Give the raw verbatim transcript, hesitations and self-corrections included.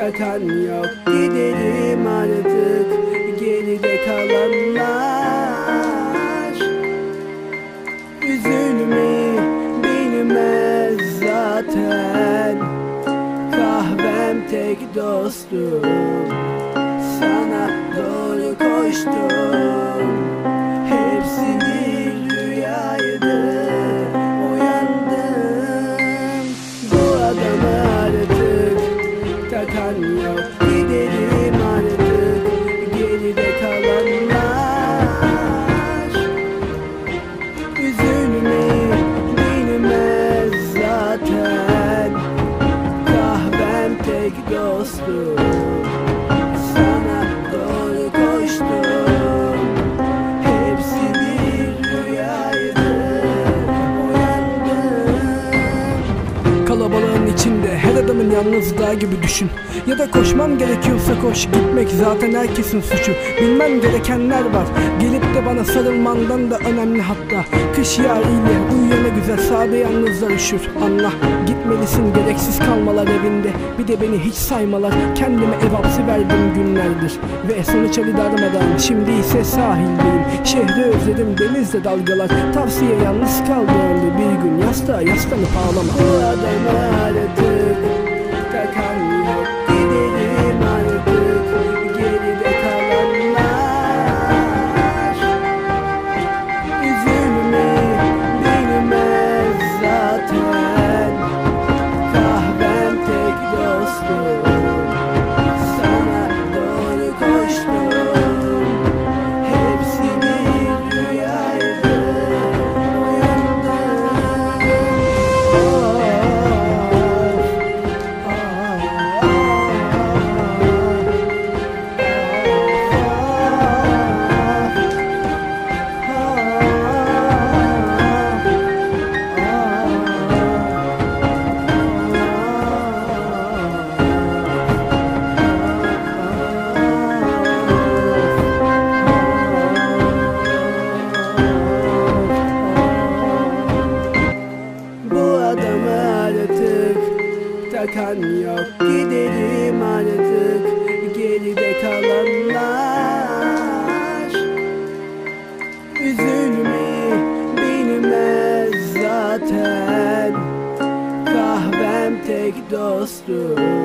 takan yok, gidelim artık geride kalanlar. Üzülmeyi bilmez zaten, kahvem tek dostum. Sana doğru koştum, hepsi bir rüyaydı. Uyandım, bu adamı artık takan yok, gidelim artık geride kalanlar. Üzülmeyi bilmez zaten, kahvem tek dostum. Sana doğru koştum, hepsi bir rüyaydı. Uyandım. Kalabalığın içinde her adamın yalnız dağ gibi düşün. Ya da koşmam gerekiyorsa koş, gitmek zaten herkesin suçu. Bilmem gerekenler var, gelip de bana sarılmandan da önemli hatta. Kış yağıyla uyuyana güzel, sade yalnızlar üşür. Anla, gitmelisin, gereksiz kalmalar evinde. Bir de beni hiç saymalar, kendime ev hapsi verdim günlerdir. Ve sonuç Ali darmadan, şimdi ise sahildeyim. Şehri özledim, denizde dalgalar. Tavsiye yalnız kaldığımda bir gün yastığa yaslanıp ağlama. Bu adamı aradık, takan yok, gidelim artık geride kalanlar. Üzülmeyi bilmez zaten, kahvem tek dostum. Sana doğru koştum, hepsi bir rüyaydı. Takan yok, gidelim artık geride kalanlar. Üzülmeyi bilmez zaten, kahvem tek dostum.